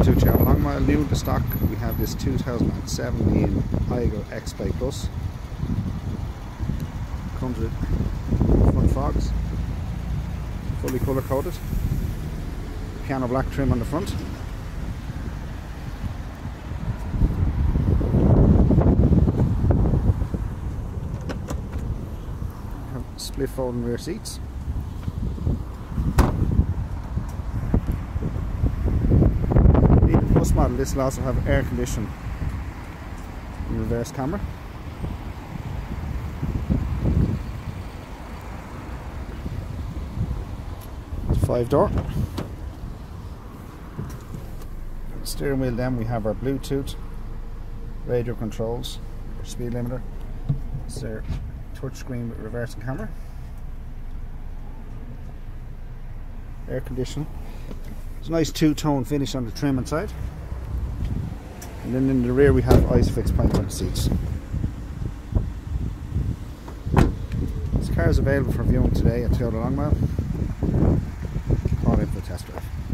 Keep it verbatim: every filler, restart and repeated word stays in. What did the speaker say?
to Toyota Long Mile. New in the stock, we have this two thousand seventeen Aygo X-Bike Plus. Comes with front fogs, fully colour coded, piano black trim on the front. Have split folding rear seats. Plus model, this will also have air conditioning and reverse camera. Five door. Steering wheel, then we have our Bluetooth, radio controls, speed limiter. It's our touchscreen with reversing camera. Air conditioning. It's a nice two-tone finish on the trim inside. And then in the rear we have ISOFIX paint on the seats. This car is available for viewing today at Toyota Long Mile. Call in for a test drive.